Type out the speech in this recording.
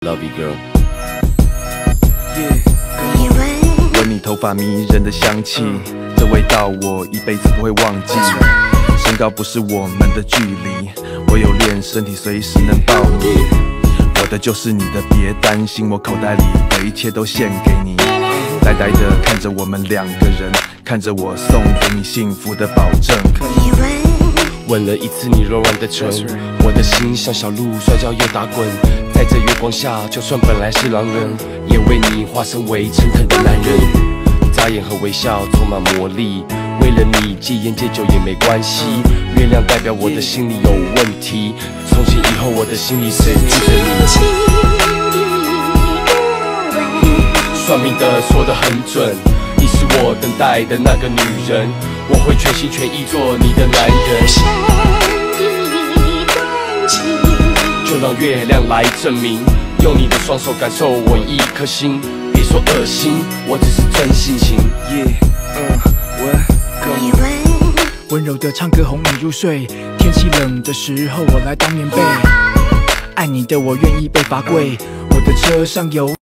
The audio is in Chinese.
Love you, girl. 闻你头发迷人的香气，这味道我一辈子不会忘记。身高不是我们的距离，我有练，身体随时能抱你。我的就是你的，别担心，我口袋里的一切都献给你。呆呆地看着我们两个人，看着我送给你幸福的保证。 吻了一次你柔软的唇，我的心像小鹿摔跤又打滚，在这月光下，就算本来是狼人，也为你化身为诚恳的男人。眨眼和微笑充满魔力，为了你戒烟戒酒也没关系。月亮代表我的心里有问题，从今以后我的心里只记着你。算命的说得很准，你是我等待的那个女人，我会全心全意做你的男人。就让月亮来证明，用你的双手感受我一颗心。别说恶心，我只是真性情。 温柔的唱歌哄你入睡，天气冷的时候我来当棉被。爱你的我愿意被罚跪，我的车上有